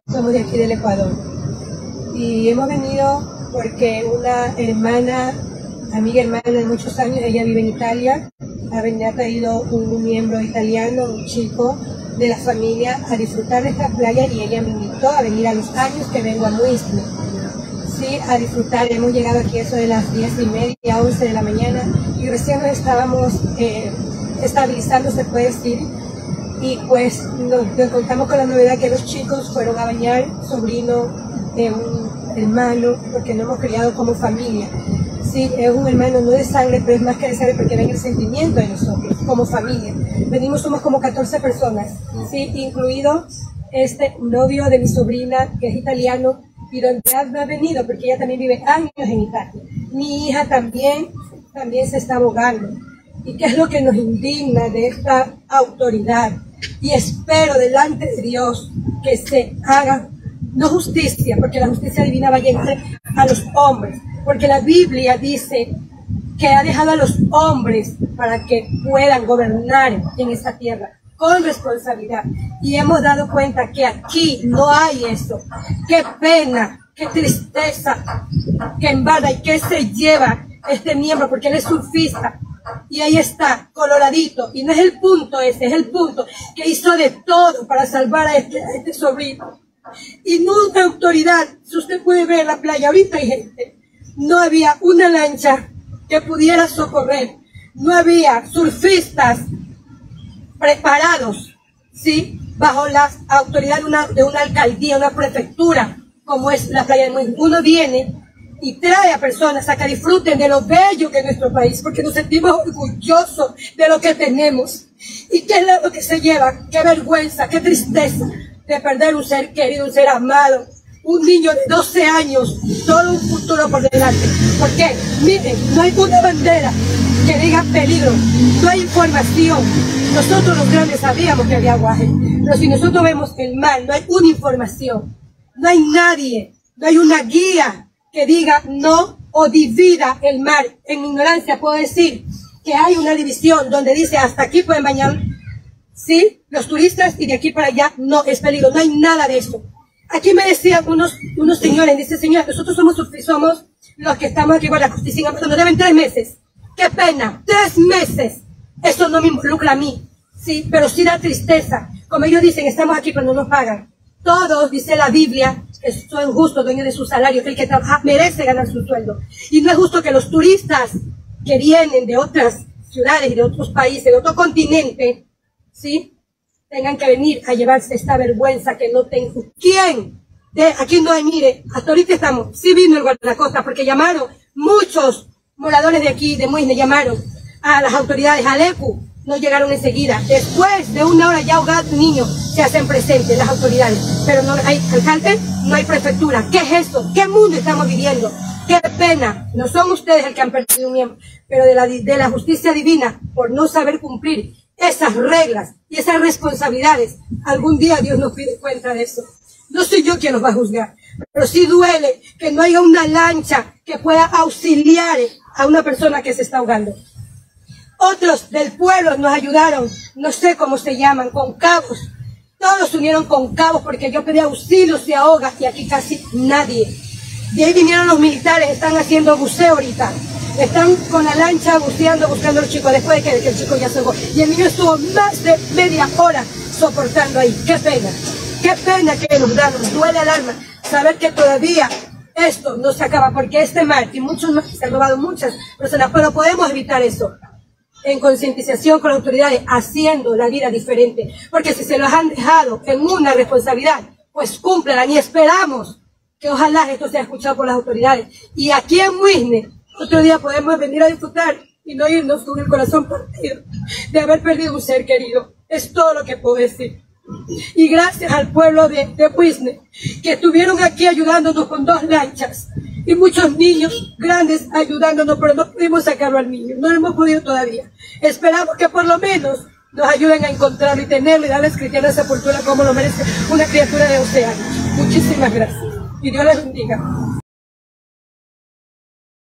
somos de aquí del Ecuador. Y hemos venido porque una hermana, amiga hermana de muchos años, ella vive en Italia, ha traído un miembro italiano, un chico de la familia, a disfrutar de esta playa, y ella me invitó a venir a los años que vengo a Muisne. Sí, a disfrutar. Hemos llegado aquí a eso de las 10:30, 11 de la mañana, y recién nos estábamos estabilizando, se puede decir, y pues nos encontramos con la novedad que los chicos fueron a bañar, sobrino de un hermano, porque nos hemos criado como familia. Sí, es un hermano no de sangre, pero es más que de sangre porque ven el sentimiento de nosotros como familia. Venimos, somos como 14 personas, sí, incluido este novio de mi sobrina, que es italiano, y donde ha venido porque ella también vive años en Italia. Mi hija también se está abogando. ¿Y qué es lo que nos indigna de esta autoridad? Y espero delante de Dios que se haga, no justicia, porque la justicia divina va a llegar a los hombres, porque la Biblia dice que ha dejado a los hombres para que puedan gobernar en esta tierra con responsabilidad. Y hemos dado cuenta que aquí no hay eso. Qué pena, qué tristeza, que embada y que se lleva este miembro, porque él es surfista. Y ahí está, coloradito. Y no es el punto ese, es el punto que hizo de todo para salvar a este sobrino. Y nunca autoridad, si usted puede ver la playa, ahorita hay gente, no había una lancha que pudiera socorrer, no había surfistas preparados, ¿sí? Bajo la autoridad de una alcaldía, una prefectura, como es la playa de Muisne. Uno viene y trae a personas a que disfruten de lo bello que es nuestro país, porque nos sentimos orgullosos de lo que tenemos. ¿Y qué es lo que se lleva? Qué vergüenza, qué tristeza de perder un ser querido, un ser amado, un niño de 12 años, todo un futuro por delante. Porque, miren, no hay una bandera que diga peligro, no hay información. Nosotros los grandes sabíamos que había aguaje, pero si nosotros vemos el mar, no hay una información, no hay nadie, no hay una guía que diga no o divida el mar. En mi ignorancia puedo decir que hay una división donde dice hasta aquí pueden bañar, sí, los turistas, y de aquí para allá no es peligro, no hay nada de eso. Aquí me decían unos señores, dice, señor, nosotros somos los que estamos aquí con la justicia, nos deben 3 meses. ¡Qué pena! 3 meses. Eso no me involucra a mí, sí, pero sí da tristeza. Como ellos dicen, estamos aquí pero no nos pagan. Todos, dice la Biblia, que son justos, dueños de su salario, que el que trabaja merece ganar su sueldo. Y no es justo que los turistas que vienen de otras ciudades y de otros países, de otro continente, ¿sí?, tengan que venir a llevarse esta vergüenza que no tengo. ¿Quién? Aquí no hay, mire, hasta ahorita estamos, sí vino el guardacosta, porque llamaron, muchos moradores de aquí, de Muisne, llamaron a las autoridades, al ECU, no llegaron enseguida. Después de 1 hora ya ahogado un niño, se hacen presentes las autoridades, pero no hay alcalde, no hay prefectura. ¿Qué es esto? ¿Qué mundo estamos viviendo? ¡Qué pena! No son ustedes el que han perdido un miembro, pero de la justicia divina, por no saber cumplir esas reglas y esas responsabilidades, algún día Dios nos pide cuenta de eso. No soy yo quien los va a juzgar, pero sí duele que no haya una lancha que pueda auxiliar a una persona que se está ahogando. Otros del pueblo nos ayudaron, no sé cómo se llaman, con cabos. Todos se unieron con cabos porque yo pedí auxilio, se ahoga, y aquí casi nadie. De ahí vinieron los militares, están haciendo buceo ahorita. Están con la lancha buceando, buscando al chico, después de que el chico ya se ahogó. Y el niño estuvo más de media hora soportando ahí. ¡Qué pena que nos da! Nos duele el alma saber que todavía esto no se acaba, porque este mar y muchos más, se han robado muchas personas, pero podemos evitar eso en concientización con las autoridades, haciendo la vida diferente, porque si se los han dejado en una responsabilidad, pues cúmplanla, y esperamos que ojalá esto sea escuchado por las autoridades. Y aquí en Muisne, otro día podemos venir a disfrutar y no irnos con el corazón partido de haber perdido un ser querido. Es todo lo que puedo decir. Y gracias al pueblo de Muisne, que estuvieron aquí ayudándonos con 2 lanchas, y muchos niños grandes ayudándonos, pero no pudimos sacarlo al niño, no lo hemos podido todavía. Esperamos que por lo menos nos ayuden a encontrarlo y tenerlo y darles cristiana sepultura como lo merece una criatura de 12 años. Muchísimas gracias y Dios les bendiga.